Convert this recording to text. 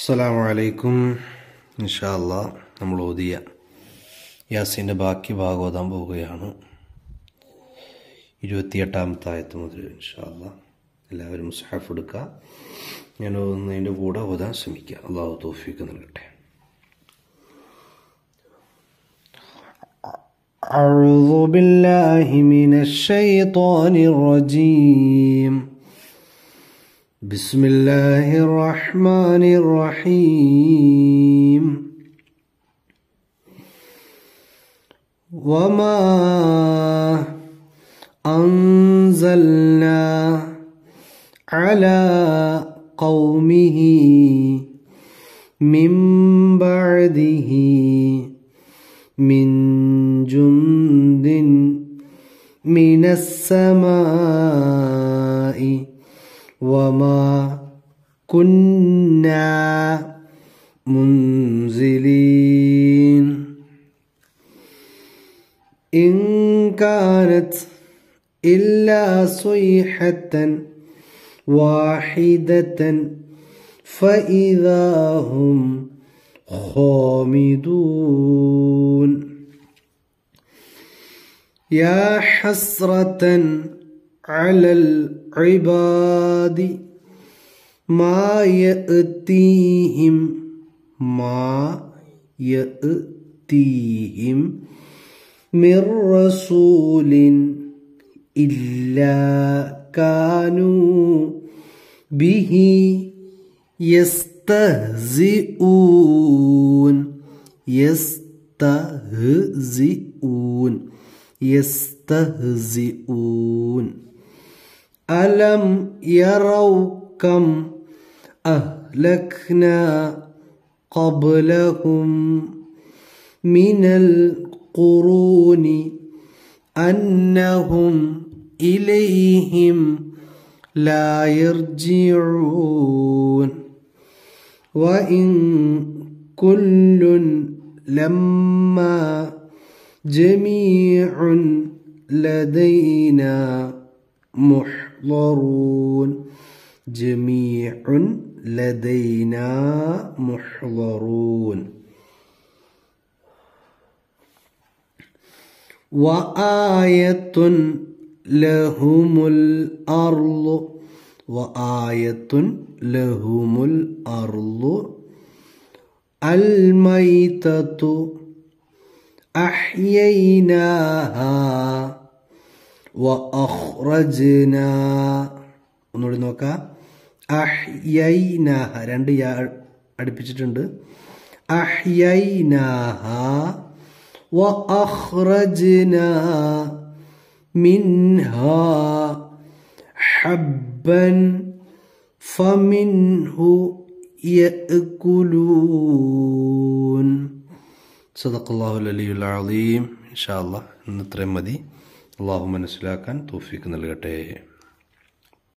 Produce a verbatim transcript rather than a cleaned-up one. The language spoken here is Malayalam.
അസ്സലാമു അലൈക്കും. ഇൻഷാ അല്ലാഹ് നമ്മൾ ഓതിയ യാസീൻ്റെ ബാക്കി ഭാഗം ഓതാൻ പോവുകയാണ്. ഇരുപത്തിയെട്ടാമത്തെ ആയത്ത് മുതൽ ഇൻഷാ അല്ലാഹ് എല്ലാവരും മുസ്ഹഫ് എടുക്കുക. ഞാൻ ഓതുന്നതിൻ്റെ കൂടെ ഓതാൻ ശ്രമിക്കുക. അള്ളാഹു തൗഫീഖ് നൽകട്ടെ. അഊദു ബില്ലാഹി മിനശ് ശൈത്വാനിർ റജീം. بسم الله الرحمن الرحيم. وما أنزلنا على قومه من بعده من جند من السماء وما كنا منزلين إن كانت إلا صيحة واحدة فإذا هم خامدون. يا حسرة على العباد ما يأتيهم ما يأتيهم من رسول إلا كانوا به يستهزئون يستهزئون يستهزئون. ألم يروا كم أهلكنا قبلهم من القرون أنهم إليهم لا يرجعون وإن كل لما جميع لدينا محضرون جميع لدينا محضرون. وآية لهم الأرض وآية لهم الأرض الميتة أحييناها وأخرجنا ഒന്നുകൂടി നോക്കാം. അഹ്യൈനാഹ രണ്ട് യാ അടുപ്പിച്ചിട്ടുണ്ട്. അഹ്യൈനാഹ വഅഖ്റജ്നാ മിൻഹാ ഹബ്ബൻ ഫമിൻഹു യഅകുലൂൻ. സദഖല്ലാഹുൽ അലിയുൽ അളീം. ഇൻഷാ അല്ലാഹ് ഇന്ന് ഇത്രയും മതി. അള്ളാഹു മനസ്സിലാക്കാൻ തൗഫീഖ് നൽകട്ടെ.